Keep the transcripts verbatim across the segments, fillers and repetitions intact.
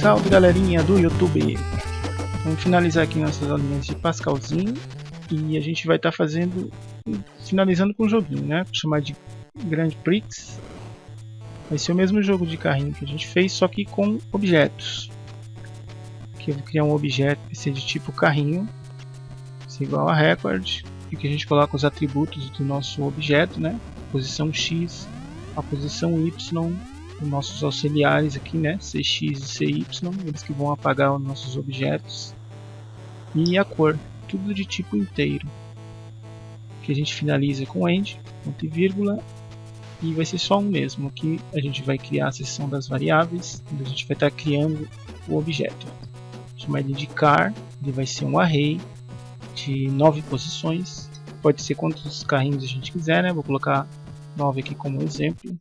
Salve galerinha do YouTube! Vamos finalizar aqui nossas aulinhas de Pascalzinho e a gente vai estar tá fazendo, finalizando com um joguinho, né? Vou chamar de Grand Prix. Vai ser o mesmo jogo de carrinho que a gente fez, só que com objetos. Aqui eu vou criar um objeto que seja de tipo carrinho, ser igual a record, e que a gente coloca os atributos do nosso objeto, né? Posição X, a posição Y, os nossos auxiliares aqui, né? C X e C Y, eles que vão apagar os nossos objetos. E a cor, tudo de tipo inteiro. Que a gente finaliza com end, ponto e vírgula, e vai ser só um mesmo. Aqui a gente vai criar a seção das variáveis, onde a gente vai estar criando o objeto. Vou chamar ele de car, ele vai ser um array de nove posições. Pode ser quantos carrinhos a gente quiser, né? Vou colocar nove aqui como exemplo.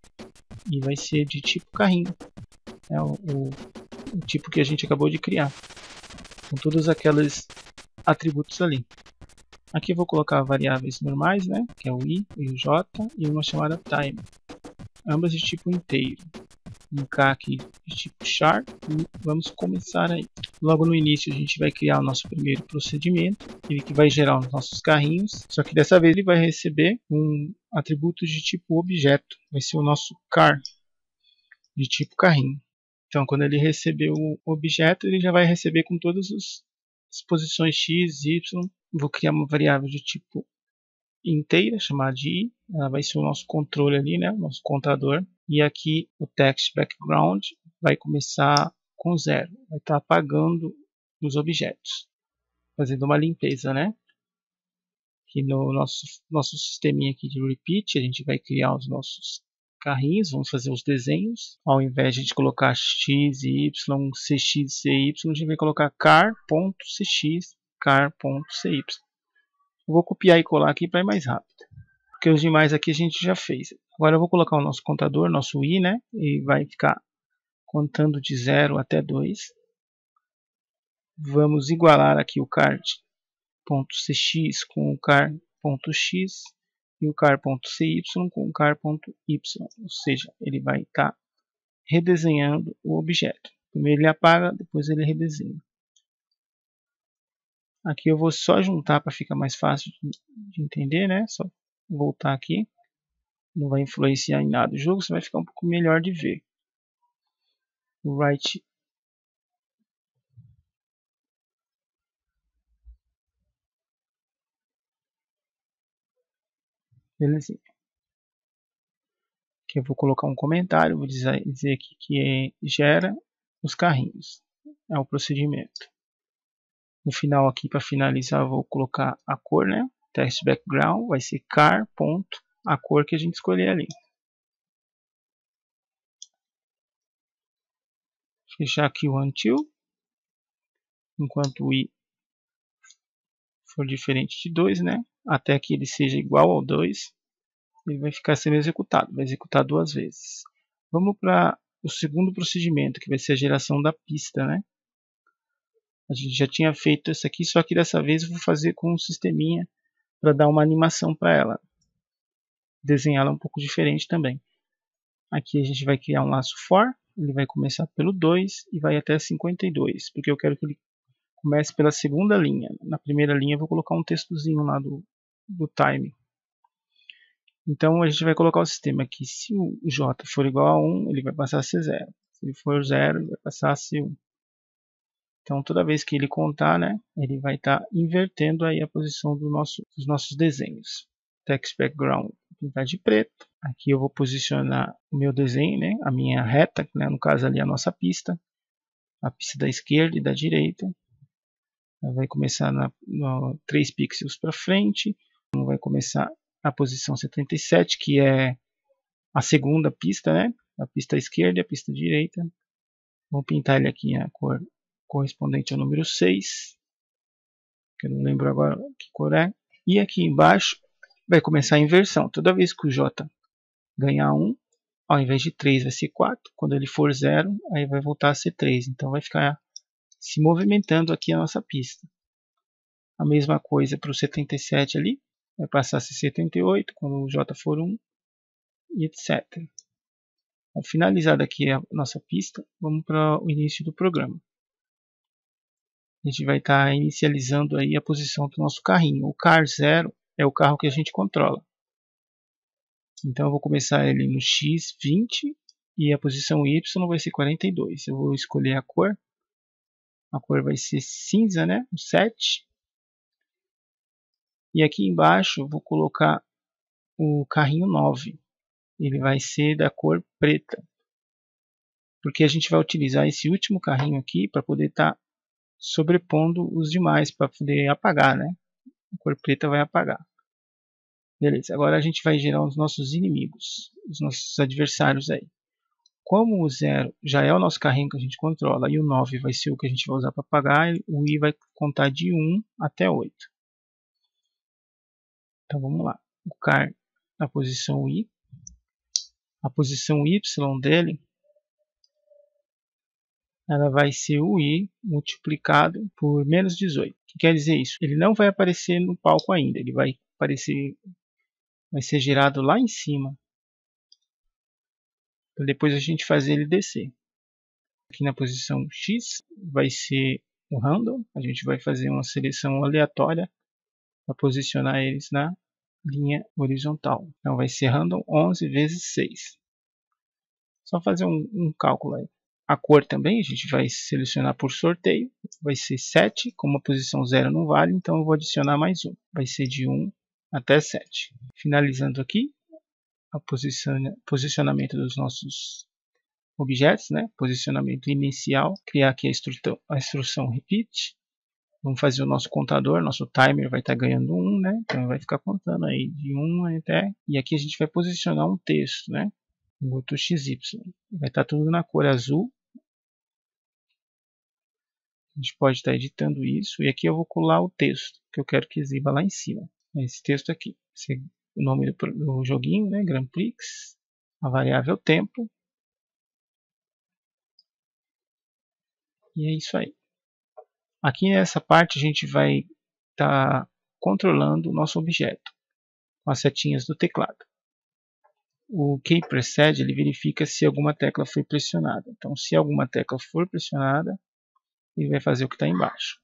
E vai ser de tipo carrinho, é o, o, o tipo que a gente acabou de criar, com todos aqueles atributos ali. Aqui eu vou colocar variáveis normais, né, que é o i e o j, e uma chamada time, ambas de tipo inteiro. Um k aqui de tipo char, e vamos começar aí. Logo no início a gente vai criar o nosso primeiro procedimento, ele que vai gerar os nossos carrinhos, só que dessa vez ele vai receber um atributo de tipo objeto, vai ser o nosso car, de tipo carrinho. Então quando ele receber o objeto, ele já vai receber com todas as posições x, y. Vou criar uma variável de tipo inteira, chamada de i, ela vai ser o nosso controle ali, né, o nosso contador. E aqui o text background vai começar com zero, vai estar apagando os objetos, fazendo uma limpeza, né? Aqui no nosso, nosso sisteminha aqui de repeat, a gente vai criar os nossos carrinhos, vamos fazer os desenhos. Ao invés de a gente colocar x, y, cx, cy, a gente vai colocar car.cx, car.cy. Eu vou copiar e colar aqui para ir mais rápido, porque os demais aqui a gente já fez. Agora eu vou colocar o nosso contador, nosso i, né? E vai ficar contando de zero até dois. Vamos igualar aqui o car.cx com o car.x e o car.cy com o car.y. Ou seja, ele vai estar redesenhando o objeto. Primeiro ele apaga, depois ele redesenha. Aqui eu vou só juntar para ficar mais fácil de entender, né? Só voltar aqui. Não vai influenciar em nada o jogo, você vai ficar um pouco melhor de ver. Right. Beleza. Aqui eu vou colocar um comentário, vou dizer, dizer aqui que é, gera os carrinhos. É o procedimento. No final aqui, para finalizar, eu vou colocar a cor, né? Text background vai ser car. A cor que a gente escolher ali. Fechar aqui o until. Enquanto o i for diferente de dois, né? Até que ele seja igual ao dois, ele vai ficar sendo executado. Vai executar duas vezes. Vamos para o segundo procedimento, que vai ser a geração da pista, né? A gente já tinha feito isso aqui, só que dessa vez eu vou fazer com um sisteminha para dar uma animação para ela. Desenhá-la um pouco diferente também. Aqui a gente vai criar um laço for, ele vai começar pelo dois e vai até cinquenta e dois, porque eu quero que ele comece pela segunda linha. Na primeira linha eu vou colocar um textozinho lá do, do time. Então a gente vai colocar o sistema aqui. Se o j for igual a um, ele vai passar a ser zero. Se ele for zero, ele vai passar a ser um. Então toda vez que ele contar, né, ele vai estar tá invertendo aí a posição do nosso, dos nossos desenhos. Text background pintar de preto. Aqui eu vou posicionar o meu desenho, né, a minha reta, né, no caso ali a nossa pista. A pista da esquerda e da direita. Ela vai começar na, no, três pixels para frente. Vai começar a posição setenta e sete, que é a segunda pista, né, a pista esquerda e a pista direita. Vou pintar ele aqui a cor correspondente ao número seis, que eu não lembro agora que cor é. E aqui embaixo vai começar a inversão. Toda vez que o j ganhar um, ao invés de três vai ser quatro. Quando ele for zero, aí vai voltar a ser três. Então vai ficar se movimentando aqui a nossa pista. A mesma coisa para o setenta e sete ali. Vai passar a ser setenta e oito quando o j for um, e etcétera. Bom, finalizada aqui a nossa pista, vamos para o início do programa. A gente vai estar tá inicializando aí a posição do nosso carrinho. O car zero é o carro que a gente controla. Então eu vou começar ele no X vinte e a posição Y vai ser quarenta e dois. Eu vou escolher a cor. A cor vai ser cinza, né? O sete. E aqui embaixo eu vou colocar o carrinho nove. Ele vai ser da cor preta. Porque a gente vai utilizar esse último carrinho aqui para poder estar tá sobrepondo os demais, para poder apagar, né? A cor preta vai apagar. Beleza, agora a gente vai gerar os nossos inimigos, os nossos adversários aí. Como o zero já é o nosso carrinho que a gente controla e o nove vai ser o que a gente vai usar para apagar, o i vai contar de um até oito. Então vamos lá. O car na posição i. A posição y dele, ela vai ser o i multiplicado por menos dezoito. O que quer dizer isso? Ele não vai aparecer no palco ainda, ele vai aparecer, vai ser gerado lá em cima. Para depois a gente fazer ele descer. Aqui na posição X vai ser o random, a gente vai fazer uma seleção aleatória para posicionar eles na linha horizontal. Então vai ser random onze vezes seis. Só fazer um, um cálculo aí. A cor também a gente vai selecionar por sorteio, vai ser sete, como a posição zero não vale, então eu vou adicionar mais um, vai ser de um até sete. Finalizando aqui, o posiciona, posicionamento dos nossos objetos, né? Posicionamento inicial, criar aqui a instrução, a instrução repeat. Vamos fazer o nosso contador, nosso timer vai estar ganhando um, né? Então vai ficar contando aí de um até, e aqui a gente vai posicionar um texto, né? Botou X Y. Vai estar tudo na cor azul. A gente pode estar editando isso. E aqui eu vou colar o texto que eu quero que exiba lá em cima. Esse texto aqui. Esse é o nome do, do joguinho, né? Grand Prix. A variável tempo. E é isso aí. Aqui nessa parte a gente vai estar controlando o nosso objeto com as setinhas do teclado. O key precede, ele verifica se alguma tecla foi pressionada. Então, se alguma tecla for pressionada, ele vai fazer o que está embaixo.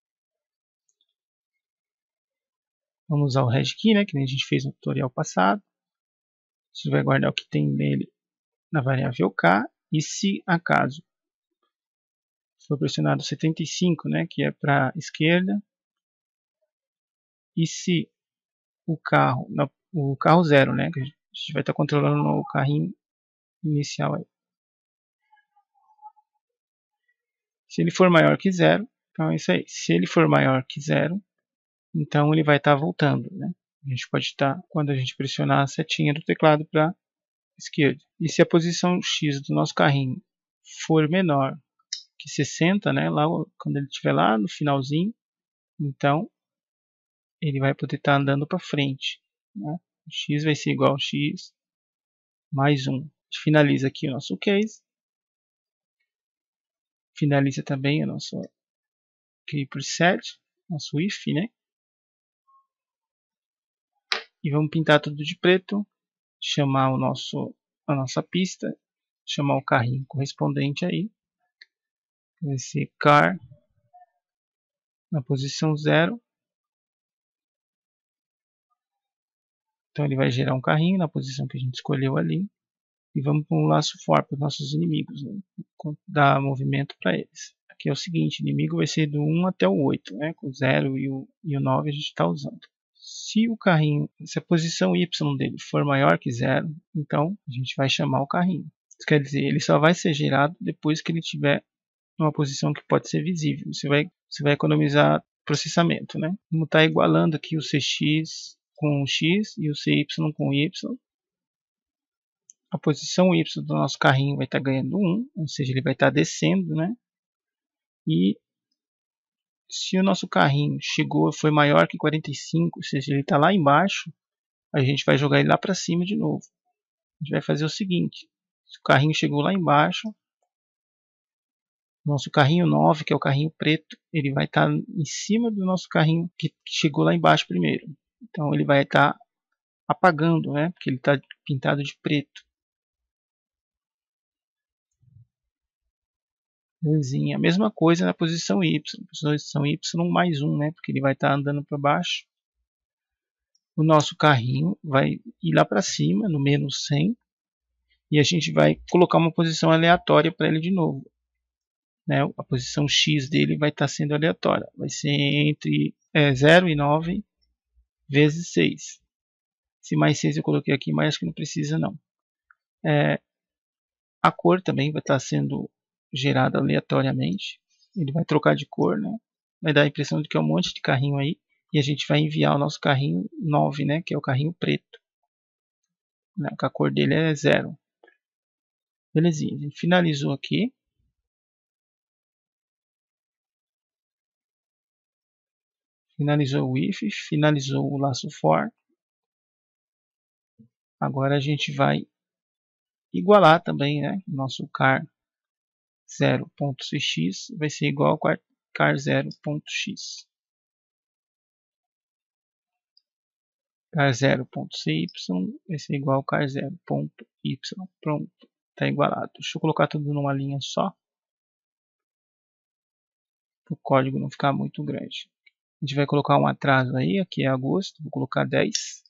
Vamos usar o red key, né, que a gente fez no tutorial passado. A gente vai guardar o que tem nele na variável k. E se acaso for pressionado setenta e cinco, né, que é para a esquerda, e se o carro, o carro zero, né, que a gente vai estar controlando o carrinho inicial aí. Se ele for maior que zero, então é isso aí. Se ele for maior que zero, então ele vai estar voltando, né? A gente pode estar, quando a gente pressionar a setinha do teclado para a esquerda. E se a posição X do nosso carrinho for menor que sessenta, né, lá, quando ele estiver lá no finalzinho, então ele vai poder estar andando para frente, né? O X vai ser igual a X mais um. A gente finaliza aqui o nosso case. Finaliza também o nosso key preset, nosso if, né? E vamos pintar tudo de preto, chamar o nosso, a nossa pista, chamar o carrinho correspondente aí. Vai ser car na posição zero. Então ele vai gerar um carrinho na posição que a gente escolheu ali. E vamos para um laço for para os nossos inimigos, né? Dar movimento para eles. Aqui é o seguinte, o inimigo vai ser do um até o oito, né? Com o zero e o, e o nove a gente está usando. Se o carrinho, se a posição Y dele for maior que zero, então a gente vai chamar o carrinho. Isso quer dizer, ele só vai ser gerado depois que ele tiver uma posição que pode ser visível. Você vai, você vai economizar processamento, né? Vamos estar igualando aqui o C X com o X e o C Y com o Y. A posição Y do nosso carrinho vai estar ganhando um, ou seja, ele vai estar descendo, né? E se o nosso carrinho chegou, foi maior que quarenta e cinco, ou seja, ele está lá embaixo, a gente vai jogar ele lá para cima de novo. A gente vai fazer o seguinte, se o carrinho chegou lá embaixo, nosso carrinho nove, que é o carrinho preto, ele vai estar em cima do nosso carrinho que chegou lá embaixo primeiro. Então ele vai estar apagando, né? Porque ele está pintado de preto. Belezinha. A mesma coisa na posição Y. Posição Y mais um, né? Porque ele vai estar andando para baixo. O nosso carrinho vai ir lá para cima, no menos cem. E a gente vai colocar uma posição aleatória para ele de novo. Né? A posição X dele vai estar sendo aleatória. Vai ser entre é, zero e nove vezes seis. Se mais seis eu coloquei aqui, mas acho que não precisa não. É, a cor também vai estar sendo gerada aleatoriamente. Ele vai trocar de cor, né? Vai dar a impressão de que é um monte de carrinho aí. E a gente vai enviar o nosso carrinho nove, né? Que é o carrinho preto. Né? A cor dele é zero. Belezinha, a gente finalizou aqui. Finalizou o if, finalizou o laço for. Agora a gente vai igualar também, né? Nosso car zero.cx vai ser igual ao car zero.x. Car zero.cy vai ser igual ao car zero.y. Pronto, está igualado. Deixa eu colocar tudo numa linha só. Para o código não ficar muito grande. A gente vai colocar um atraso aí, aqui é agosto, vou colocar dez.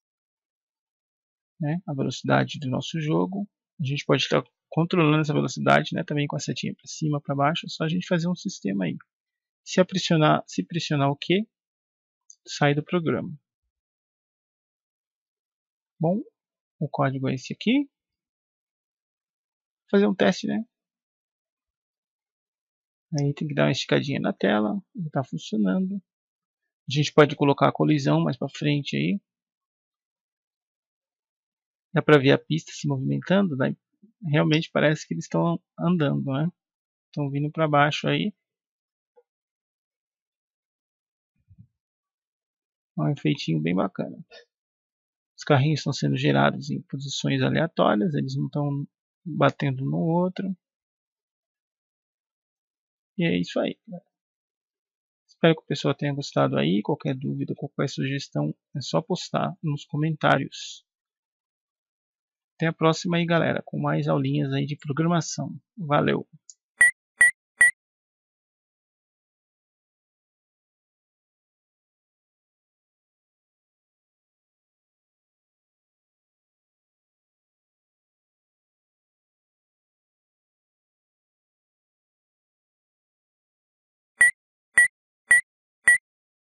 Né, a velocidade do nosso jogo. A gente pode estar controlando essa velocidade, né, também com a setinha para cima, para baixo. É só a gente fazer um sistema aí. Se pressionar, se pressionar o Q, sai do programa. Bom, o código é esse aqui. Vou fazer um teste, né? Aí tem que dar uma esticadinha na tela, ele está funcionando. A gente pode colocar a colisão mais para frente aí. Dá para ver a pista se movimentando, né? Realmente parece que eles estão andando, né? Estão vindo para baixo aí. Um efeitinho bem bacana. Os carrinhos estão sendo gerados em posições aleatórias, eles não estão batendo no outro. E é isso aí. Espero que o pessoal tenha gostado aí. Qualquer dúvida, qualquer sugestão, é só postar nos comentários. Até a próxima aí, galera, com mais aulinhas aí de programação. Valeu!